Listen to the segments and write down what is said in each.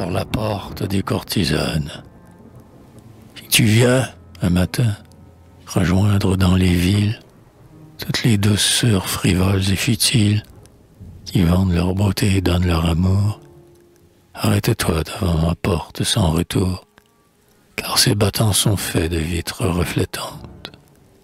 par la porte des courtisanes. Si tu viens, un matin, rejoindre dans les villes toutes les douceurs frivoles et futiles qui vendent leur beauté et donnent leur amour, arrête-toi devant ma porte sans retour, car ces battants sont faits de vitres reflétantes.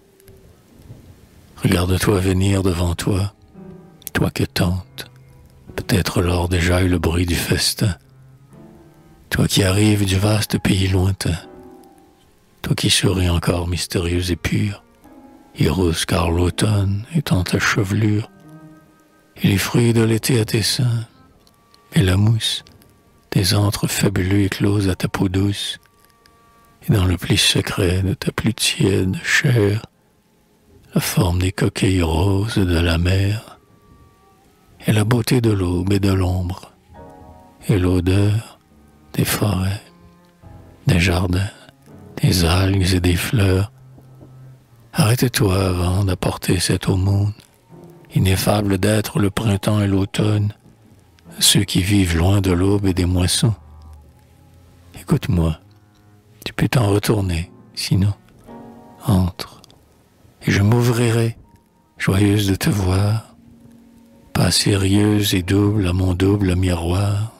Regarde-toi venir devant toi, toi que tente, peut-être l'or déjà et le bruit du festin, toi qui arrives du vaste pays lointain, toi qui souris encore mystérieux et pur, et rose car l'automne est en ta chevelure, et les fruits de l'été à tes seins, et la mousse des antres fabuleux éclose à ta peau douce, et dans le pli secret de ta plus tiède chair, la forme des coquilles roses de la mer, et la beauté de l'aube et de l'ombre, et l'odeur des forêts, des jardins, des algues et des fleurs. Arrête-toi avant d'apporter cette aumône, ineffable d'être le printemps et l'automne, à ceux qui vivent loin de l'aube et des moissons. Écoute-moi, tu peux t'en retourner, sinon, entre, et je m'ouvrirai, joyeuse de te voir, pas sérieuse et double à mon double miroir,